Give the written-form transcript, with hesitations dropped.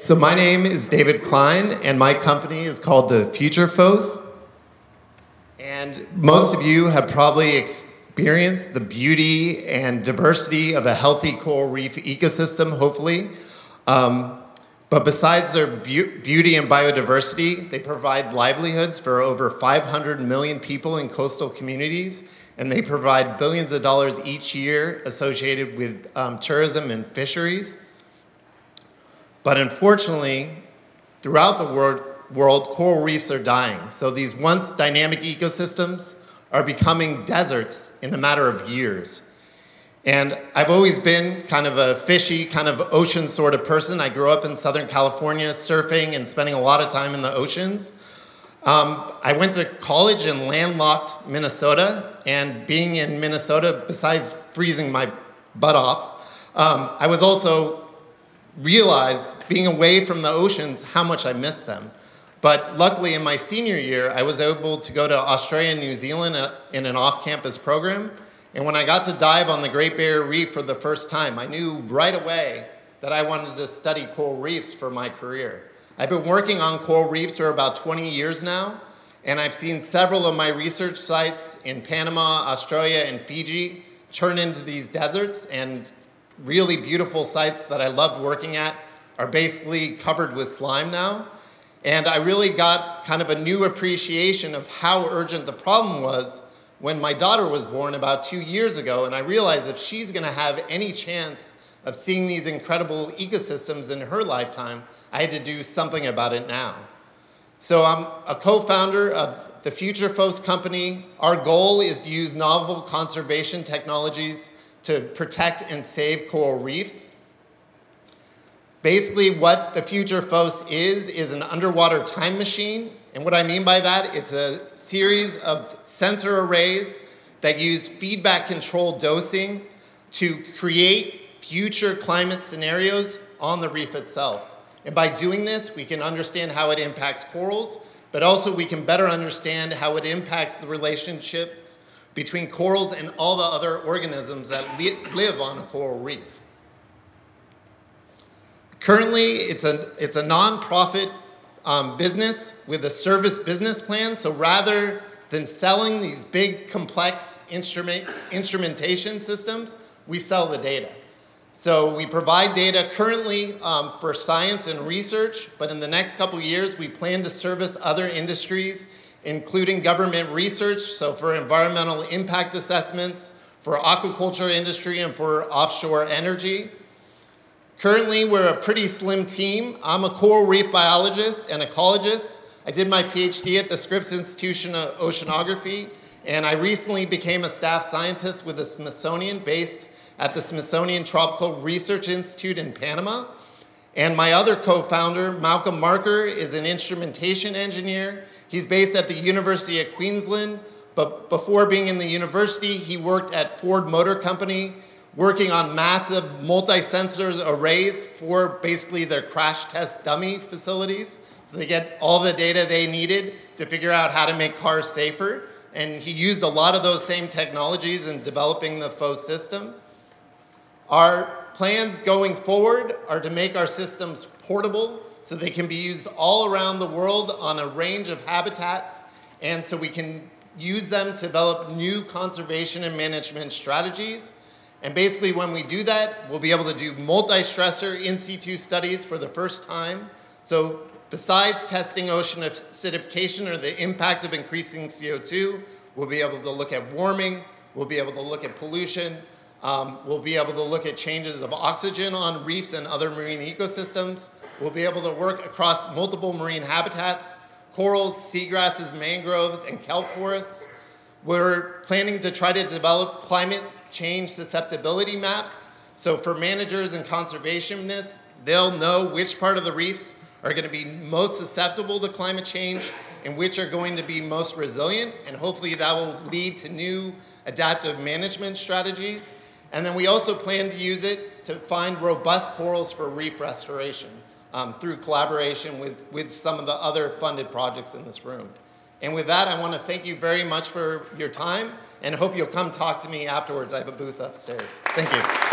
So my name is David Klein, and my company is called the FutureFOS. And most of you have probably experienced the beauty and diversity of a healthy coral reef ecosystem, hopefully. But besides their beauty and biodiversity, they provide livelihoods for over 500 million people in coastal communities, and they provide billions of dollars each year associated with tourism and fisheries. But unfortunately, throughout the world, coral reefs are dying. So these once dynamic ecosystems are becoming deserts in the matter of years. And I've always been kind of a fishy, kind of ocean sort of person. I grew up in Southern California surfing and spending a lot of time in the oceans. I went to college in landlocked Minnesota, and being in Minnesota, besides freezing my butt off, I was also realized, being away from the oceans, how much I missed them. But luckily, in my senior year, I was able to go to Australia and New Zealand in an off-campus program. And when I got to dive on the Great Barrier Reef for the first time, I knew right away that I wanted to study coral reefs for my career. I've been working on coral reefs for about 20 years now, and I've seen several of my research sites in Panama, Australia, and Fiji turn into these deserts, and really beautiful sites that I loved working at are basically covered with slime now. And I really got kind of a new appreciation of how urgent the problem was when my daughter was born about 2 years ago, and I realized if she's gonna have any chance of seeing these incredible ecosystems in her lifetime, I had to do something about it now. So I'm a co-founder of the FutureFOS company. Our goal is to use novel conservation technologies to protect and save coral reefs. Basically, what the FutureFOS is an underwater time machine. And what I mean by that, it's a series of sensor arrays that use feedback control dosing to create future climate scenarios on the reef itself. And by doing this, we can understand how it impacts corals, but also we can better understand how it impacts the relationships between corals and all the other organisms that live on a coral reef. Currently, it's a non-profit business with a service business plan. So rather than selling these big, complex instrumentation systems, we sell the data. So we provide data currently for science and research, but in the next couple of years, we plan to service other industries, including government research, so for environmental impact assessments, for aquaculture industry, and for offshore energy. Currently, we're a pretty slim team. I'm a coral reef biologist and ecologist. I did my PhD at the Scripps Institution of Oceanography, and I recently became a staff scientist with the Smithsonian, based at the Smithsonian Tropical Research Institute in Panama. And my other co-founder, Malcolm Marker, is an instrumentation engineer. He's based at the University of Queensland, but before being in the university, he worked at Ford Motor Company, working on massive multi-sensors arrays for basically their crash test dummy facilities. So they get all the data they needed to figure out how to make cars safer. And he used a lot of those same technologies in developing the FOS system. Our plans going forward are to make our systems portable so they can be used all around the world on a range of habitats, and so we can use them to develop new conservation and management strategies. And basically when we do that, we'll be able to do multi-stressor in situ studies for the first time. So besides testing ocean acidification or the impact of increasing CO2, we'll be able to look at warming, we'll be able to look at pollution, we'll be able to look at changes of oxygen on reefs and other marine ecosystems. We'll be able to work across multiple marine habitats, corals, seagrasses, mangroves, and kelp forests. We're planning to try to develop climate change susceptibility maps. So for managers and conservationists, they'll know which part of the reefs are going to be most susceptible to climate change and which are going to be most resilient. And hopefully that will lead to new adaptive management strategies. And then we also plan to use it to find robust corals for reef restoration through collaboration with some of the other funded projects in this room. And with that, I want to thank you very much for your time and hope you'll come talk to me afterwards. I have a booth upstairs. Thank you.